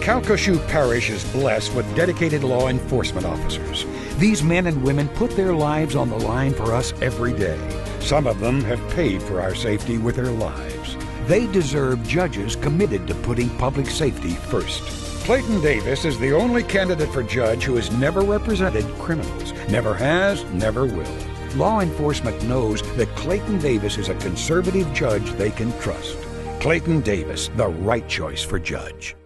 Calcasieu Parish is blessed with dedicated law enforcement officers. These men and women put their lives on the line for us every day. Some of them have paid for our safety with their lives. They deserve judges committed to putting public safety first. Clayton Davis is the only candidate for judge who has never represented criminals. Never has, never will. Law enforcement knows that Clayton Davis is a conservative judge they can trust. Clayton Davis, the right choice for judge.